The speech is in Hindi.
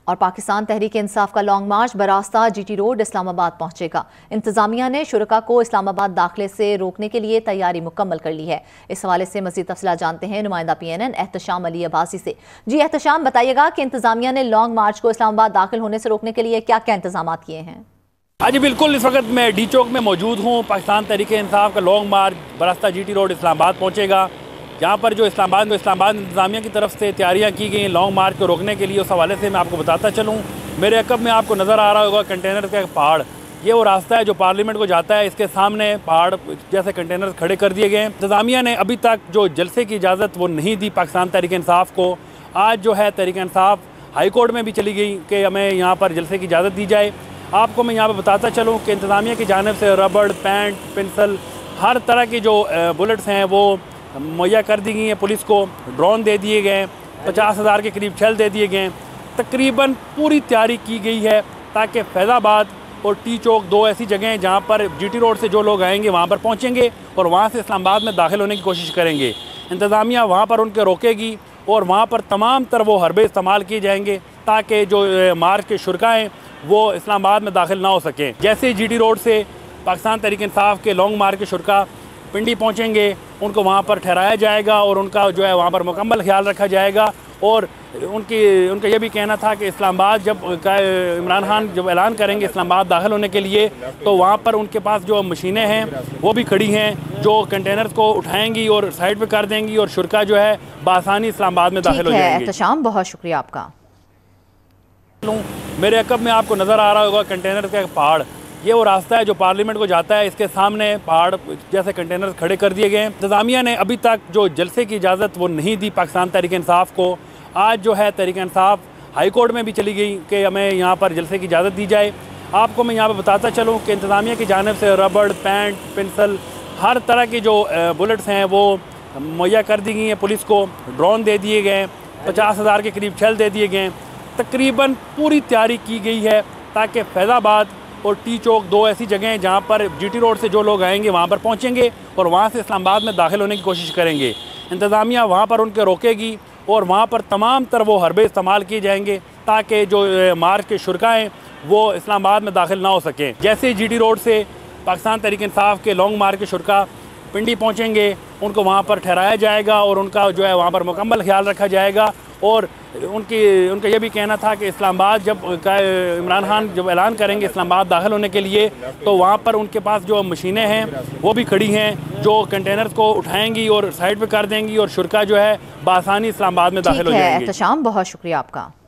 और पाकिस्तान तहरीक इंसाफ का लॉन्ग मार्च बरास्ता जीटी रोड इस्लामाबाद पहुंचेगा। इंतजामिया ने शुरका को इस्लामाबाद दाखिले से रोकने के लिए तैयारी मुकम्मल कर ली है। इस हवाले से मजीद तफसीलात जानते हैं नुमाइंदा PNN एहतशाम अली अब्बासी से। जी एहतशाम, बताइएगा कि इंतजामिया ने लॉन्ग मार्च को इस्लामाबाद दाखिल होने से रोकने के लिए क्या क्या इंतजाम किए हैं? हाँ जी बिल्कुल, इस वक्त मैं डी चौक में मौजूद हूँ। पाकिस्तान तहरीक इंसाफ का लॉन्ग मार्च बरास्ता जीटी रोड इस्लामाबाद पहुँचेगा, जहाँ पर जो इस्लामाबाद इंतजामिया की तरफ से तैयारियाँ की गई लॉन्ग मार्च को रोकने के लिए। उस हवाले से मैं आपको बताता चलूँ, मेरे अकब में आपको नज़र आ रहा होगा कंटेनर का पहाड़। ये वो रास्ता है जो पार्लियामेंट को जाता है। इसके सामने पहाड़ जैसे कंटेनर खड़े कर दिए गए हैं। इंतजामिया ने अभी तक जो जलसे की इजाज़त वो नहीं दी पाकिस्तान तहरीक इंसाफ को। आज जो है तहरीक इंसाफ हाई कोर्ट में भी चली गई कि हमें यहाँ पर जलसे की इजाज़त दी जाए। आपको मैं यहाँ पर बताता चलूँ कि इंतजामिया की जानिब से रबड़, पेंट, पेंसिल, हर तरह की जो बुलेट्स हैं वो मुहैया कर दी गई हैं। पुलिस को ड्रोन दे दिए गए, 50,000 के करीब छल दे दिए गए। तकरीबन पूरी तैयारी की गई है ताकि फैज़ाबाद और टी चौक, दो ऐसी जगह हैं जहाँ पर जीटी रोड से जो लोग आएंगे वहाँ पर पहुँचेंगे और वहाँ से इस्लामाबाद में दाखिल होने की कोशिश करेंगे। इंतज़ामिया वहाँ पर उनके रोकेगी और वहाँ पर तमाम तर वो हरबे इस्तेमाल किए जाएंगे ताकि जो मार्च के शुरका हैं वो इस्लामाबाद में दाखिल ना हो सकें। जैसे ही जीटी रोड से पाकिस्तान तहरीक इंसाफ के लॉन्ग मार्च के शुरका पिंडी पहुँचेंगे, उनको वहाँ पर ठहराया जाएगा और उनका जो है वहाँ पर मुकम्मल ख्याल रखा जाएगा। और उनका ये भी कहना था कि इस्लामाबाद जब इमरान खान जब ऐलान करेंगे इस्लामाबाद दाखिल होने के लिए, तो वहाँ पर उनके पास जो मशीनें हैं वो भी खड़ी हैं जो कंटेनर्स को उठाएंगी और साइड पे कर देंगी और शुरका जो है बआसानी इस्लामाबाद में दाखिल हो जाएंगे। एहतशाम, बहुत शुक्रिया आपका। मेरे अकब में आपको नज़र आ रहा होगा कंटेनर का पहाड़। ये वो रास्ता है जो पार्लियामेंट को जाता है। इसके सामने पहाड़ जैसे कंटेनर खड़े कर दिए गए हैं। इंतजामिया ने अभी तक जो जलसे की इजाज़त वो नहीं दी पाकिस्तान तहरीक इंसाफ को। आज जो है तहरीक इंसाफ हाई कोर्ट में भी चली गई कि हमें यहाँ पर जलसे की इजाज़त दी जाए। आपको मैं यहाँ पर बताता चलूँ कि इंतजामिया की जानिब से रबड़, पेंट, पेंसिल, हर तरह की जो बुलेट्स हैं वो मुहैया कर दी गई हैं। पुलिस को ड्रोन दे दिए गए, 50,000 के करीब छल दे दिए गए। तकरीबन पूरी तैयारी की गई है ताकि फैज़ाबाद और टी चौक, दो ऐसी जगह हैं जहाँ पर जीटी रोड से जो लोग आएंगे वहाँ पर पहुँचेंगे और वहाँ से इस्लामाबाद में दाखिल होने की कोशिश करेंगे। इंतज़ामिया वहाँ पर उनके रोकेगी और वहाँ पर तमाम तर वो हरबे इस्तेमाल किए जाएंगे ताकि जो मार्च के शुरका हैं वो इस्लामाबाद में दाखिल ना हो सकें। जैसे ही जीटी रोड से पाकिस्तान तहरीक इंसाफ के लॉन्ग मार्च के शुरका पिंडी पहुँचेंगे, उनको वहाँ पर ठहराया जाएगा और उनका जो है वहाँ पर मुकम्मल ख्याल रखा जाएगा। और उनका ये भी कहना था कि इस्लामाबाद जब इमरान खान जब ऐलान करेंगे इस्लामाबाद दाखिल होने के लिए, तो वहाँ पर उनके पास जो मशीनें हैं वो भी खड़ी हैं जो कंटेनर्स को उठाएंगी और साइड पे कर देंगी और शुरका जो है बआसानी इस्लामाबाद में दाखिल हो जाएंगे। एहतशाम, बहुत शुक्रिया आपका।